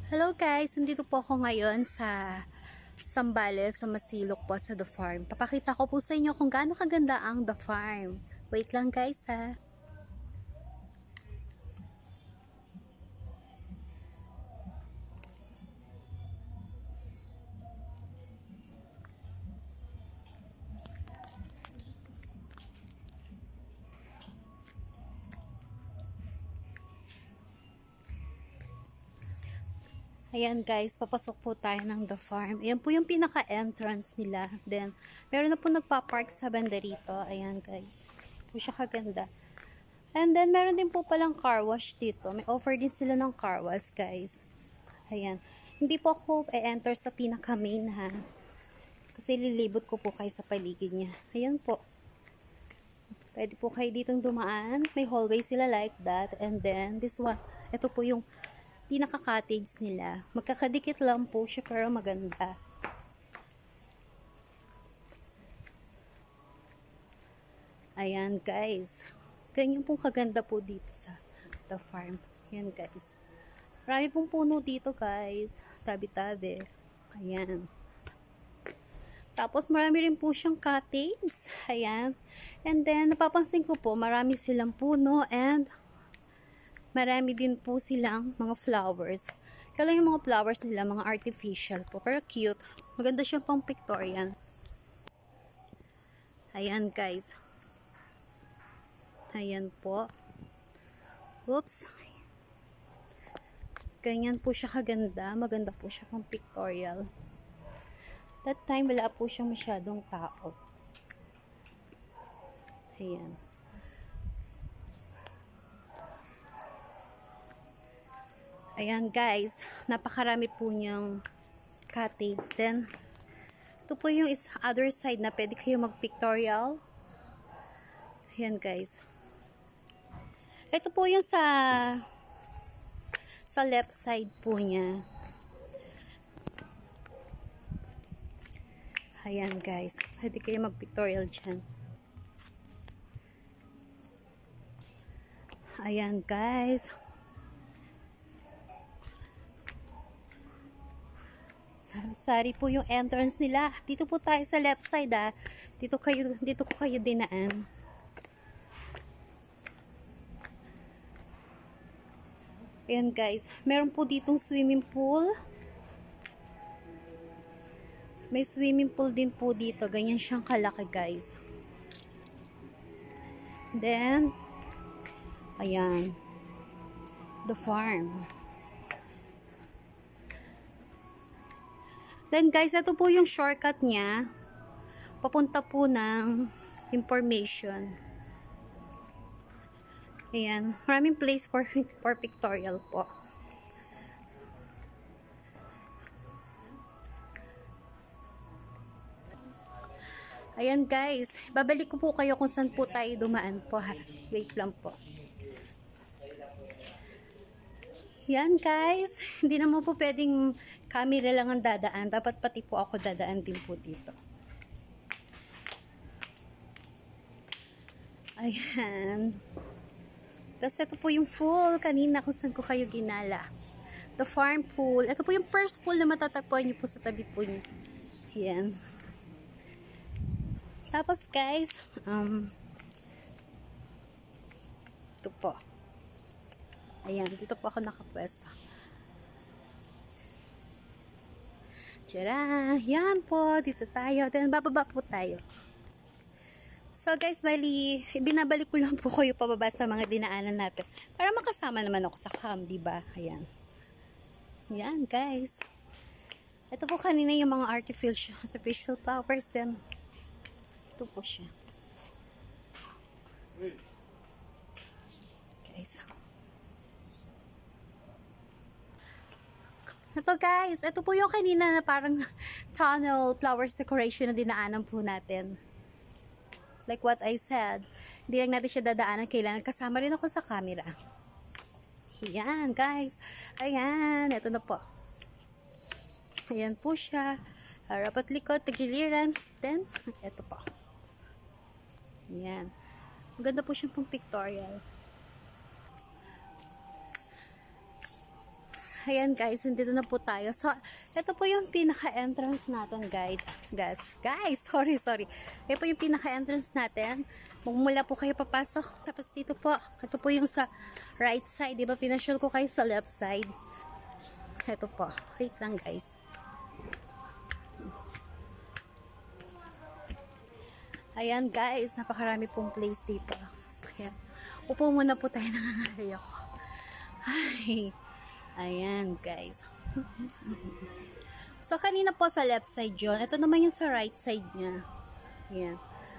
Hello guys, nandito po ako ngayon sa Zambales, sa Masinloc po sa The Farm. Papakita ko po sa inyo kung gaano kaganda ang The Farm. Wait lang guys ha. Ayan guys, papasok po tayo ng The Farm. Ayan po yung pinaka-entrance nila. Then, meron na po nagpa-park sa banda rito. Ayan guys. Po siya kaganda. And then, meron din po palang car wash dito. May offer din sila ng car wash guys. Ayan. Hindi po ako e-enter sa pinaka-main ha. Kasi lilibot ko po kayo sa paligid niya. Ayan po. Pwede po kayo ditong dumaan. May hallway sila like that. And then, this one. Ito po yung pinaka-cottage nila. Magkakadikit lang po siya pero maganda. Ayan guys. Ganyan pong kaganda po dito sa The Farm. Ayan guys. Marami pong puno dito guys. Tabi-tabi. Ayan. Tapos marami rin po siyang cottage. Ayan. And then napapansin ko po marami silang puno and marami din po silang mga flowers. Kaya yung mga flowers nila, mga artificial po. Pero cute. Maganda siyang pang pictorial. Ayan guys. Ayan po. Oops. Ganyan po siya kaganda. Maganda po siya pang pictorial. That time, wala po siyang masyadong tao. Ayan. Ayan guys, napakarami po niyang cottage. Then, ito po yung other side na pwede kayo mag-pictorial. Ayan guys. Ito po yung sa left side po niya. Ayan guys, pwede kayo mag-pictorial dyan. Ayan guys. Sari po yung entrance nila. Dito po tayo sa left side ah. Dito ko kayo dinaan. Ayan guys, meron po ditong swimming pool. May swimming pool din po dito. Ganyan siyang kalaki guys. Then, ayan. The Farm. Then guys, ito po yung shortcut niya. Papunta po ng information. Ayan. Maraming place for pictorial po. Ayan guys. Babalik ko po kayo kung saan po tayo dumaan po ha. Wait lang po. Yan guys, hindi naman po pwedeng camera lang ang dadaan. Dapat pati po ako dadaan din po dito. Ayan. Tapos ito po yung pool kanina kung saan ko kayo ginala. The Farm pool. Ito po yung first pool na matatagpuan niyo po sa tabi po niyo. Ayan. Tapos guys, ito po. Ayan, dito po ako nakapwesto. Tara, yan po, dito tayo. Then, bababa po tayo. So guys, bali, binabalik ko lang po kayo pababa sa mga dinaanan natin. Para makasama naman ako sa cam, diba? Ayan. Yan, guys. Ito po kanina yung mga artificial flowers. Then, ito po siya. Guys. Ito guys, ito po yung kanina na parang tunnel flowers decoration na dinaanan po natin. Like what I said, hindi lang natin siya dadaanan, kailangan kasama rin ako sa camera. Ayan guys, ayan, ito na po. Ayan po siya, harap at likod, tagiliran, then, ito po. Ayan, maganda po siyang pang pictorial. Ayan guys, nandito na po tayo. So, ito po yung pinaka-entrance natin, guys. Sorry. Ito po yung pinaka-entrance natin. Mula po kayo papasok. Tapos dito po, ito po yung sa right side. Diba, pinashow ko kayo sa left side. Ito po. Wait lang, guys. Ayan, guys. Napakarami pong place dito. Ayan. Upo muna po tayo, nangangalay ako. Ay. Ayan, guys. So, kanina po sa left side yun. Ito naman yung sa right side niya. Ayan.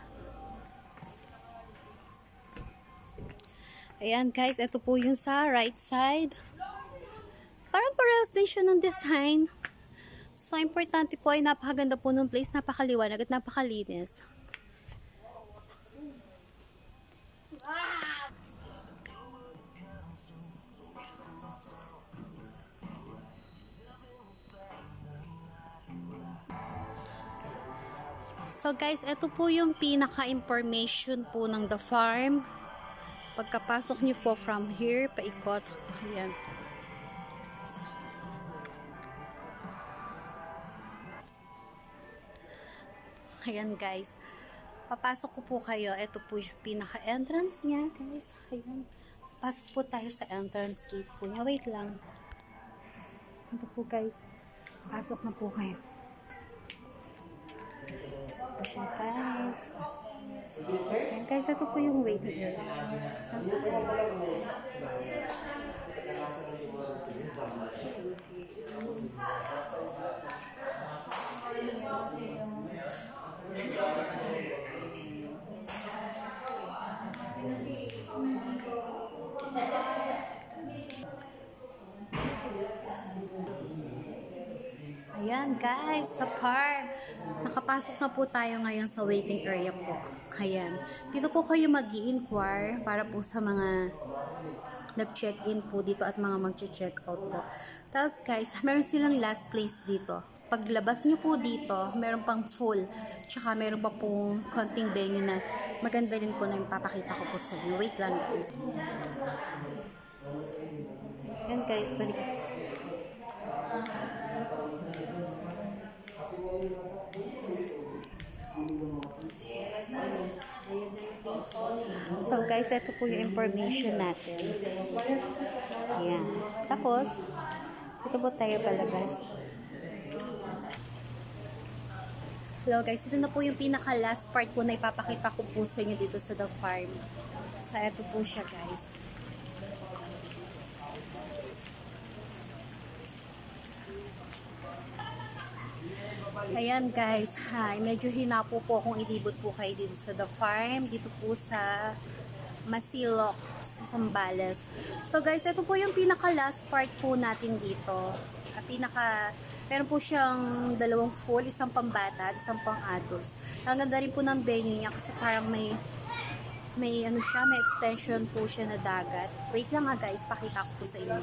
Ayan, guys. Ito po yung sa right side. Parang parehas din siya ng design. So, importante po ay napakaganda po ng place. Napakaliwanag at napakalinis. So guys, ito po yung pinaka-information po ng the farm. Pagkapasok niyo po from here, paikot. Ayan. So, ayan guys. Papasok ko po kayo. Ito po yung pinaka-entrance niya, guys. Ayan. Pasok po tayo sa entrance gate po niya. Wait lang. Ito po guys. Pasok na po kayo. Guys. Ayan guys, ito po yung waiting area. Ayan guys, the farm. Nakapasok na po tayo ngayon sa waiting area po. Ayan. Dito po kayo mag-i-inquire para po sa mga nag-check-in po dito at mga mag-check-out po. Tapos guys, meron silang last place dito. Paglabas nyo po dito, meron pang full. Tsaka meron pa pong konting venue na maganda rin po na yung papakita ko po sa inyo. Wait lang guys. Ayan guys, balik. So guys, ito po yung information natin. Ayan. Tapos, ito po tayo palabas. Hello guys, ito na po yung pinaka last part po na ipapakita ko po sa inyo dito sa the farm. So ito po siya guys. Ayan guys, hi. Medyo hinapo po akong ilibot po kayo dito sa the farm. Dito po sa Masinloc, sa Zambales. So guys, ito po yung pinaka last part po natin dito. Meron po siyang dalawang full, isang pambata at isang pang-adults. Ang ganda rin po ng venue niya kasi parang may ano siya, may extension po siya na dagat. Wait lang ha guys, pakita ko po sa inyo.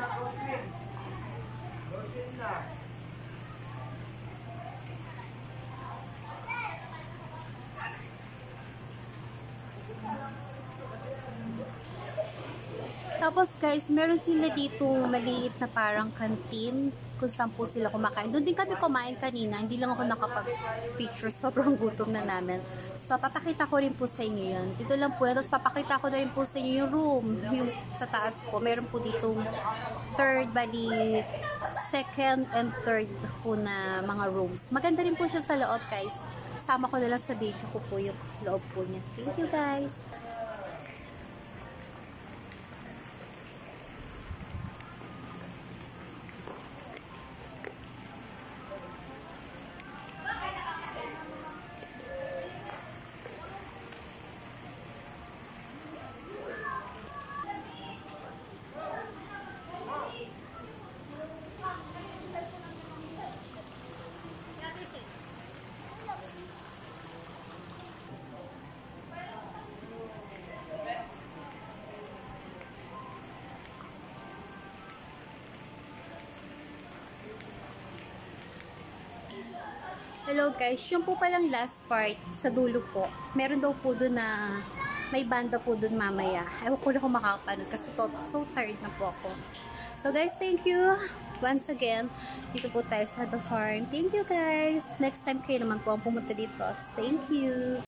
Tapos guys, meron sila dito maliit na parang canteen kung saan po sila kumakain. Doon din kami kumain kanina, hindi lang ako nakapag-picture, sobrang gutom na namin. So, papakita ko rin po sa inyo yun. Dito lang po, tapos papakita ko na rin po sa inyo yung room, yung sa taas po. Meron po ditong second and third po na mga rooms. Maganda rin po siya sa loob guys. Sama ko na lang sa video ko po yung loob po niya. Thank you guys! Hello guys, yung po palang last part sa dulo po, meron daw po doon na may banda po doon mamaya. Ewan ko na kung makakapanood kasi so tired na po ako. So guys, thank you. Once again, dito po tayo sa the farm. Thank you guys. Next time kayo naman po ang pumunta dito. Thank you.